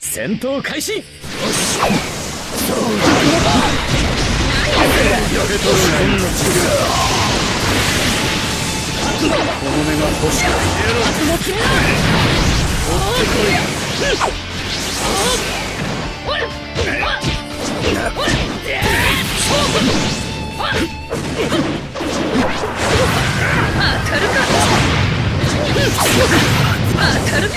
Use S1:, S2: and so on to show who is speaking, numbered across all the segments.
S1: 戦闘開始。この目が欲しかった。追ってこい。当たるか。当たるか。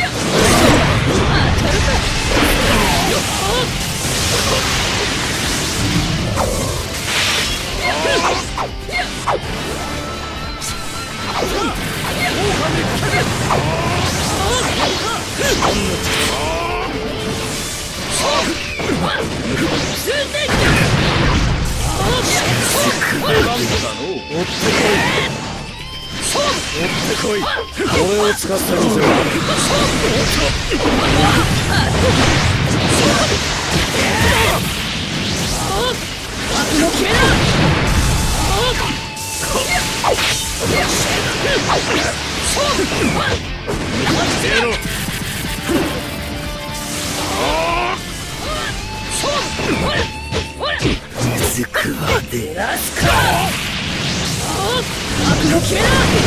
S1: これを使った店はつくわでラスカ悪の決めな。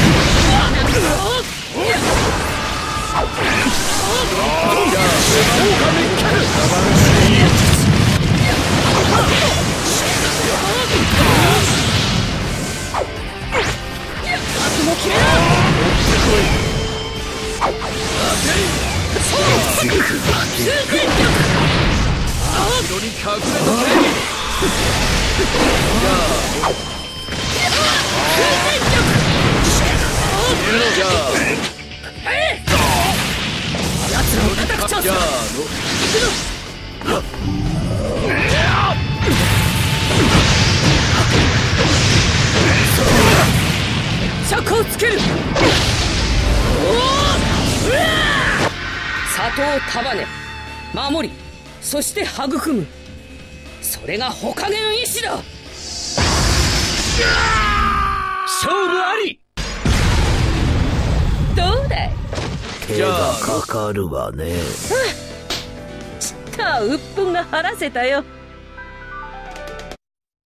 S1: 尺をつける。里を束ね守り、そして育む、それが火影の意志だ。勝負あり。どうだい。
S2: 手がかかるわね。
S1: ちった鬱憤が晴らせたよ。